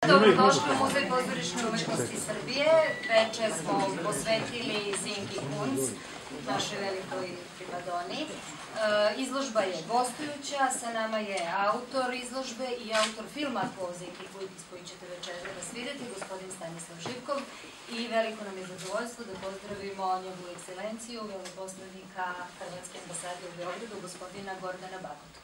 Dobrodošli u Muzej pozorišne umetnosti Srbije. Veče smo posvetili Zinki Kunc, našoj velikoj primadoni. Izložba je gostujuća, sa nama je autor izložbe i autor filma po Zinki Kunc koji ćete večeras vidjeti, gospodin Stanislav Živkov. I veliko nam je zadovoljstvo da pozdravimo njegovu ekscelenciju, veleposlanika Hrvatske ambasade u Beogradu, gospodina Gordana Bagotu.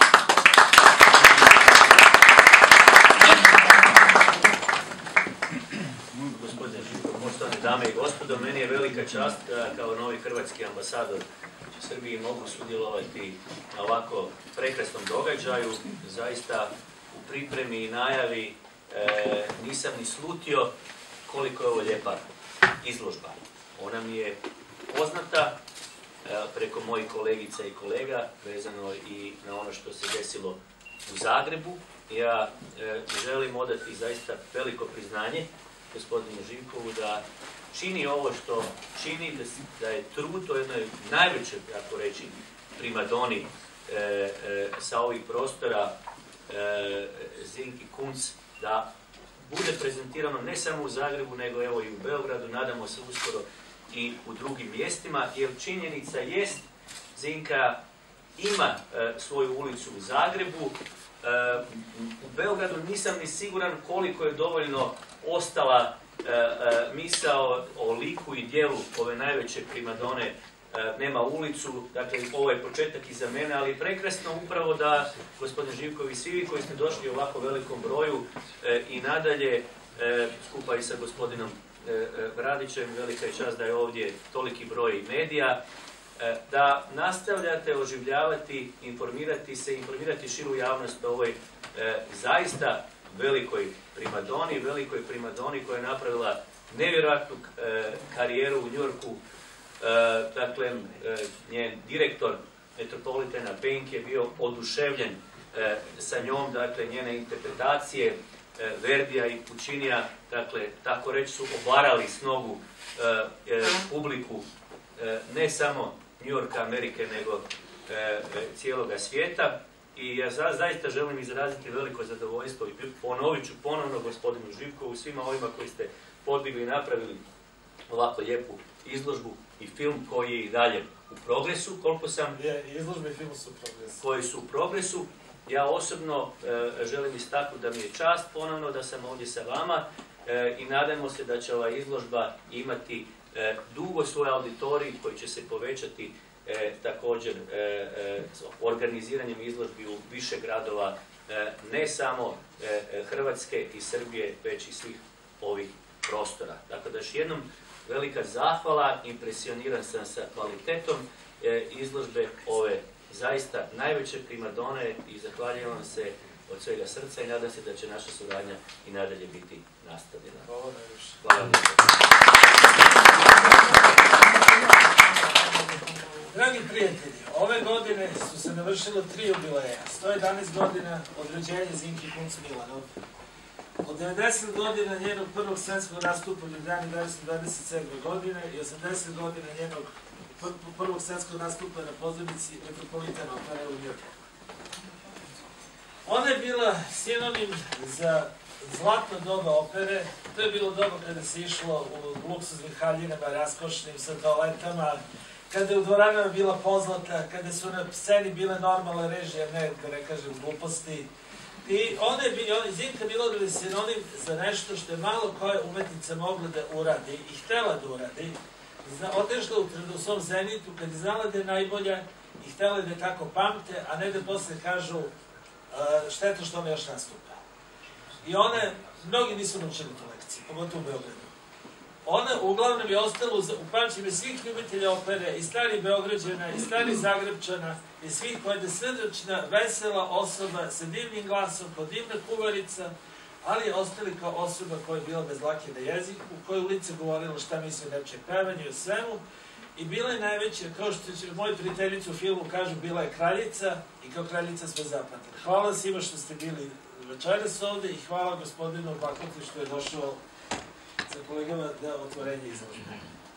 Gospodine Živkov, poštovane dame i gospodo, meni je velika čast da kao novi hrvatski ambasador u Srbiji mogu sudjelovati na ovako prekrasnom događaju. Zaista u pripremi i najavi nisam ni slutio koliko je ovo lijepa izložba. Ona mi je poznata preko mojih kolegica i kolega, vezano i na ono što se desilo u Zagrebu. Ja želim odati zaista veliko priznanje gospodinu Živkovu da čini ovo što čini, da je trud o jednoj najvećoj, kako reći, primadoni sa ovih prostora Zinki Kunc, da bude prezentirano ne samo u Zagrebu, nego evo i u Beogradu, nadamo se uskoro i u drugim mjestima, jer činjenica jest, Zinka ima svoju ulicu u Zagrebu. U Beogradu nisam ni siguran koliko je dovoljno ostala misao o liku i dijelu ove najveće primadone. Nema ulicu, dakle ovo je početak iza mene, ali prekrasno upravo da gospodin Živkov i svi vi koji ste došli u ovako velikom broju i nadalje, skupa i sa gospodinom Bradićem, velika je čast da je ovdje toliki broj medija, da nastavljate oživljavati, informirati se, informirati širu javnost o ovoj zaista velikoj primadoni koja je napravila nevjerojatnu karijeru u Njujorku. Dakle, njen direktor Metropolitana Penk je bio oduševljen sa njom, dakle njene interpretacije Verdija i Puccinija, dakle tako reći su obarali s nogu publiku ne samo Njujorka, Amerike, nego cijeloga svijeta. I ja zaista želim izraziti veliko zadovoljstvo i ponovit ću ponovno gospodinu Živkovu, svima ovima koji ste podigli i napravili ovako lijepu izložbu i film koji je i dalje u progresu, koliko sam... Izložbe i film su u progresu. Koji su u progresu. Ja osobno želim istaknuti da mi je čast ponovno da sam ovdje sa vama i nadajmo se da će ova izložba imati dugo svoj auditorij koji će se povećati također organiziranjem izložbi u više gradova, ne samo Hrvatske i Srbije, već i svih ovih prostora. Dakle, da još jednom velika zahvala, impresioniran sam sa kvalitetom izložbe ove zaista najveće primadone i zahvaljujem vam se od svega srca i nadam se da će naša suradnja i nadalje biti nastavljena. Hvala najviše. Hvala vam. Dragi prijatelji, ove godine su se navršilo 3 jubileja. 111 godina od rođenja Zinki Kunc Milanov. Od 90 godina njenog prvog scenskog nastupa u Ljubljani 1927. godine i 80 godina njenog prvog scenskog nastupa na pozornici Metropolitana opere u Njujorku. Ona je bila sinonim za zlatno doba opere. To je bilo doba kada se išlo u luksuznim haljinama, raskošnim, sa toaletama, kada je u dvoranama bila pozlata, kada su na sceni bile normalne režije, ne da ne kažem gluposti. I Zinka Milanov je sinonim za nešto što je malo koja umetnica mogla da uradi i htela da uradi. Otišla u svom zenitu kad je znala da je najbolja i htela da je tako pamte, a ne da posle kažu šteta što ona još nastupa. I mnogi nisu naučili tu lekciju, pogotovo u Beogradu. Ona uglavnom je ostala u pamćenju svih ljubitelja opere, i starih Beograđana, i starih Zagrebčana, i svih koja je srdačna, vesela osoba sa divnim glasom, kao divna kuvarica, ali je ostali kao osoba koja je bila bez dlake na jeziku, koja je u lice govorila šta misli o nečem pevanju i o svemu, i bila je najveća, kao što će moji prijateljici u filmu kažu, bila je kraljica i kao kraljica sve zapamtili. Hvala svima što ste bili večeras ovde i hvala gospodinu Bakotu što je došao sa kolegama da otvorenje izložbe.